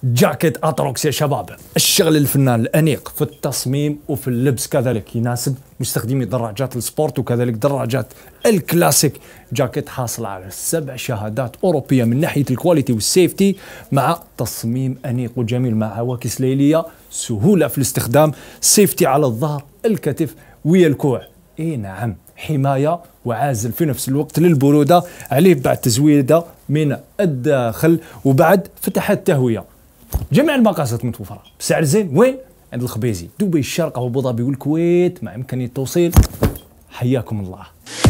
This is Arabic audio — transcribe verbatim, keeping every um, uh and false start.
جاكيت اتروكس يا شباب، الشغل الفنان الانيق في التصميم وفي اللبس، كذلك يناسب مستخدمي دراجات السبورت وكذلك دراجات الكلاسيك. جاكيت حاصل على سبع شهادات اوروبيه من ناحيه الكواليتي والسيفتي، مع تصميم انيق وجميل مع عواكس ليليه، سهوله في الاستخدام، سيفتي على الظهر، الكتف ويا الكوع. اي نعم، حمايه وعازل في نفس الوقت للبروده، عليه بعد تزويده من الداخل وبعد فتحات تهويه. جميع المقاسات متوفره بسعر زين. وين؟ عند الخبيزي، دبي، الشارقه وابو ظبي والكويت، مع امكانيه التوصيل. حياكم الله.